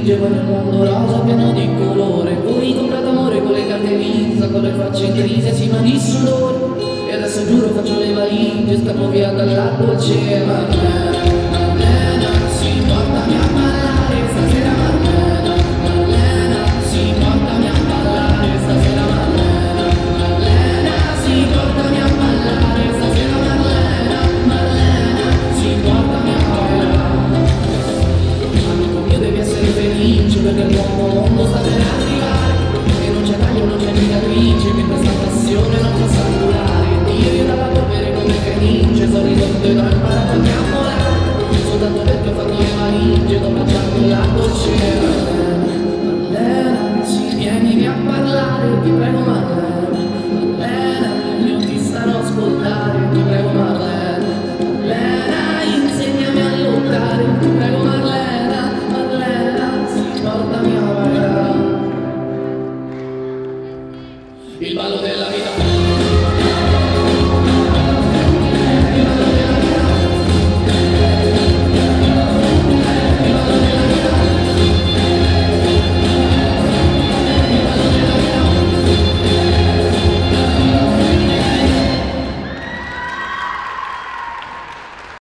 grigie, poi nel mondo rosa pieno di colore. Poi comprato amore con le carte Visa, con le facce in crisi, cima di sudore. E adesso giuro faccio le valigie, scappo via dalla dolce Marlena, si portami a ballare stasera Marlena, Marlena, si portami a ballare stasera Marlena, Marlena, si portami a ballare stasera Marlena, Marlena, si portami a ballare. Amico mio devi essere felice perché il nuovo mondo sta per arrivare e non c'è taglio, non c'è cicatrice che questa passione non possa durare. Io dalla polvere come Fenice sono risorto e ho imparato anche a volare soltanto perché ho fatto le valigie dopo baciarmi la dolce Marlena, ci vieni a parlare, ti prego Marlena, Marlena, io ti starò a ascoltare, ti prego Marlena, Marlena, insegnami a lottare, ti prego Marlena, Marlena, si portami a ballare. Il ballo della vita